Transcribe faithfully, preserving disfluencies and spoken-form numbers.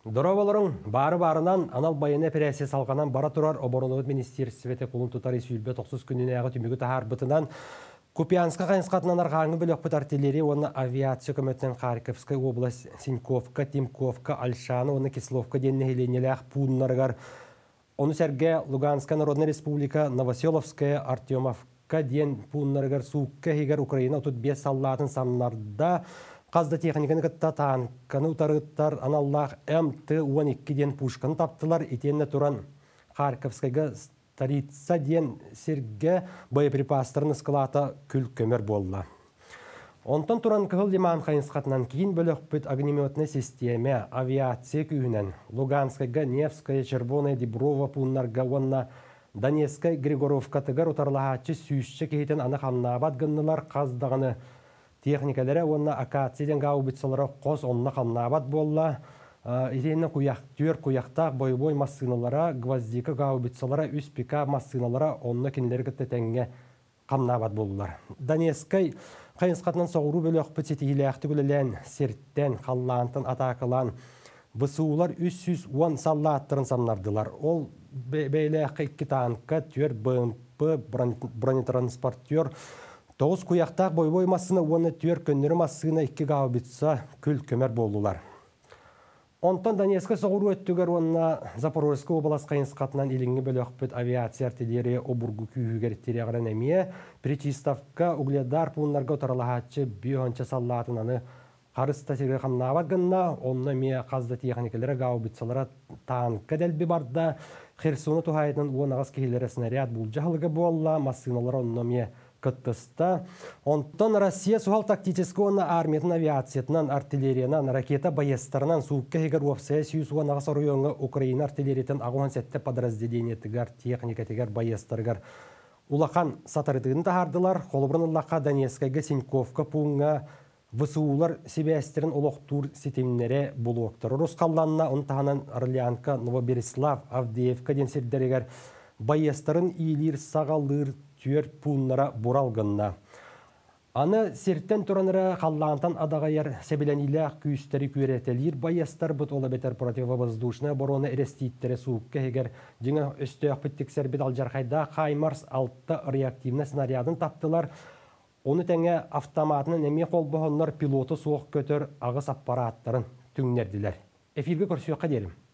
Дороваларың бары-барынан анал байыны операция салғанан бара тұрар оборонуыт министерствете құлын тұтары сүйілбе тоқсыз күніне ағы түмігі тахар бұтынан Купианска қайынсқатынан арғаңы бөлік бұт артиллерия, оны авиация көметтен Харьковская область, Синьковка, Тимковка, Альшаны, оны Кисловка денне хеленелях пуннаргар. Оны сәрге Луганская Народная Республика, Новоселовская, Артемовка ден пуннаргар суққа хегер Украина тут бес саллатын санларда қазды техниканы кітта танканы ұтарыттар аналлах эм тэ он екі ден пушканы таптылар. Итенне туран Харьковскайға Тарица ден серге боеприпастарын скалата күл көмір болла. Онтан туран кығыл деман қайынсқатынан кейін бөлік бүт огнеметный системе авиация күйінен Луганскайға, Невская, Червоная, Деброва пуннарға онна Донецкая, Григоровка тығыр ұтарлағачы сүйші кейтен аны қамнабат гыннылар қаздағаны техникалары онна акацияден ғау бүтсалары қос онна қамнабат болла. Ирена куяк, түйер куяқтақ бой-бой массыналара, гвоздика ғау бүтсалара, үс пика массыналара онна кенлергітті тәңге қамнабат болулар. Донецкай қайынсқатынан соғыру бөлі өқпіт сетігілі күлілен серттен, қаллантын, атақылан, бұсуылар үс жүз он салла аттырын самнардылар. Ол бәйлі әқі танка, түйер БМП, бронетранспортер, тоғыз куяқтақ бой-бой массына, оны түйер көннері массына екі ғау бүтса күл көмір болулар. Онтан Донецкай соғыру өттігер онына Запорожская область қайынсқатынан иліңі бөлі өқпіт авиация артиллерия обургу күйігерттері ағыран әмие, Причистовка, Угледар пұнларға ұтаралағатшы бүйонча саллатын аны қарыста сергер қамнабат гынна, онына мие қазды техникалары ғау бүтсалара танка дәлбі барда, Херсоны тухайтын он ағыз кейлері снаряд бұл жағылығы болла, массыналар онына мие кыттыста. Онтан Россия сухал тактический онна армиятын авиациятынан, артиллериянан, ракета байестарынан суыққа хегер уапсая сүйіз он ағыз оруйонға Украина артиллериятын ағуан сәтті подразделениетігер, техникатігер, байестаргар улақан сатарытығын тахардылар. Қолыбырын ұлаққа Донецкайға, Синьковка пуңға высуылар себестерін олықтур сетемнері болуықтыр. Русқалланна, ұнтағынан Орлянка, Новоберислав, Авдеевка денсердерегер байестарын ийлер сағалыр түйер пуннара буралғынна. Аны серттен тұраныра қаллантан адағайар себеленілі күйістері күйретелер байестар бұт ола бетер противовоздушная оборона эреститтері суыққа егер жыңа өсті өқпіттік сәрбет алжарқайда Хаймарс алты реактивны снарядын таптылар. Оны тәңе автоматының әме қолбығынлар пилоты суық көтір ағыс аппараттарын түңнерділер. Эфирге көрсеуққа делім.